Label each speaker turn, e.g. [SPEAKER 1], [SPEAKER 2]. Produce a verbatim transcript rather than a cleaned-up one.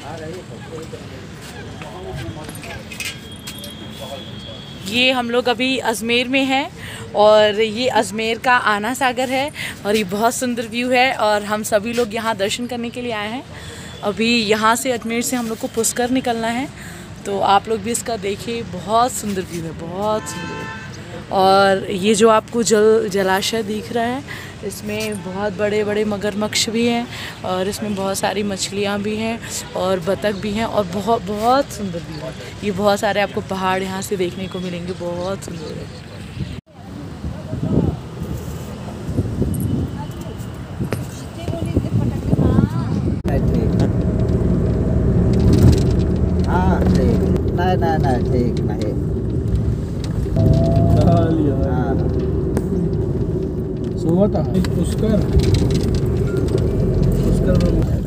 [SPEAKER 1] ये हम लोग अभी अजमेर में हैं और ये अजमेर का आना सागर है और ये बहुत सुंदर व्यू है और हम सभी लोग यहाँ दर्शन करने के लिए आए हैं। अभी यहाँ से अजमेर से हम लोग को पुष्कर निकलना है, तो आप लोग भी इसका देखिए, बहुत सुंदर व्यू है, बहुत सुंदर। और ये जो आपको जल जलाशय दिख रहा है, इसमें बहुत बड़े बड़े मगरमच्छ भी हैं और इसमें बहुत सारी मछलियाँ भी हैं और बतख भी हैं और बहुत बहुत सुंदर व्यू है। ये बहुत सारे आपको पहाड़ यहाँ से देखने को मिलेंगे, बहुत सुंदर है।
[SPEAKER 2] नहीं नहीं नहीं ठीक नहीं। हाँ
[SPEAKER 3] पुष्कर पुष्कर